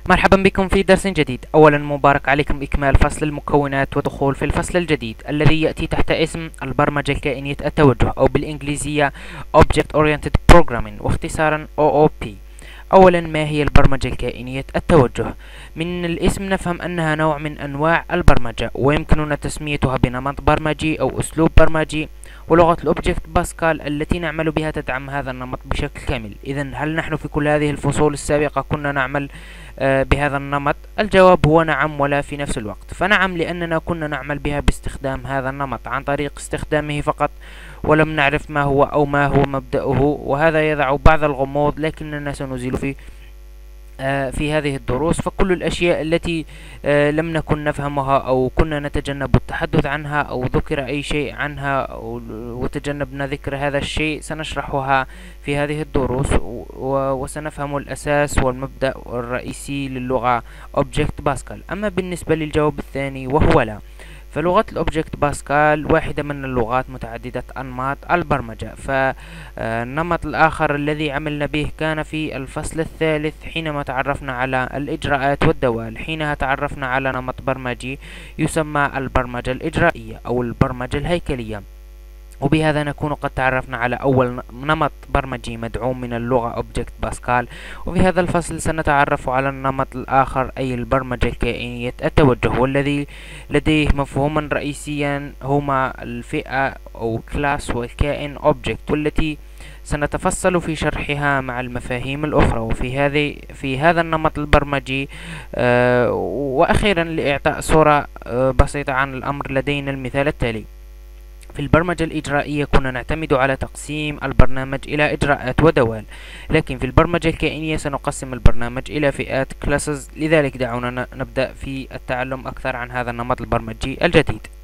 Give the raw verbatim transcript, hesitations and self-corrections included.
مرحبا بكم في درس جديد. أولا مبارك عليكم إكمال فصل المكونات ودخول في الفصل الجديد الذي يأتي تحت اسم البرمجة الكائنية التوجه أو بالإنجليزية Object Oriented Programming واختصارا أو أو بي. أولا، ما هي البرمجة الكائنية التوجه؟ من الاسم نفهم أنها نوع من أنواع البرمجة، ويمكننا تسميتها بنمط برمجي أو أسلوب برمجي، ولغة الأوبجكت باسكال التي نعمل بها تدعم هذا النمط بشكل كامل. إذن هل نحن في كل هذه الفصول السابقة كنا نعمل آه بهذا النمط؟ الجواب هو نعم ولا في نفس الوقت. فنعم، لأننا كنا نعمل بها باستخدام هذا النمط عن طريق استخدامه فقط، ولم نعرف ما هو أو ما هو مبدأه، وهذا يضع بعض الغموض، لكننا سنزيل في آه في هذه الدروس. فكل الأشياء التي آه لم نكن نفهمها أو كنا نتجنب التحدث عنها أو ذكر أي شيء عنها أو وتجنبنا ذكر هذا الشيء سنشرحها في هذه الدروس، وسنفهم الأساس والمبدأ الرئيسي للغة Object Pascal. أما بالنسبة للجواب الثاني وهو لا، فلغة الأوبجكت باسكال واحدة من اللغات متعددة أنماط البرمجة. فالنمط الآخر الذي عملنا به كان في الفصل الثالث حينما تعرفنا على الإجراءات والدوال. حينها تعرفنا على نمط برمجي يسمى البرمجة الإجرائية أو البرمجة الهيكلية، وبهذا نكون قد تعرفنا على أول نمط برمجي مدعوم من اللغة أوبجكت باسكال. وفي هذا الفصل سنتعرف على النمط الآخر أي البرمجة الكائنية التوجه، والذي لديه مفهوما رئيسيا هما الفئة أو كلاس والكائن أوبجكت، والتي سنتفصل في شرحها مع المفاهيم الأخرى. وفي هذه في هذا النمط البرمجي آه وأخيرا لإعطاء صورة آه بسيطة عن الأمر لدينا المثال التالي. في البرمجة الإجرائية كنا نعتمد على تقسيم البرنامج إلى إجراءات ودوال، لكن في البرمجة الكائنية سنقسم البرنامج إلى فئات classes. لذلك دعونا نبدأ في التعلم أكثر عن هذا النمط البرمجي الجديد.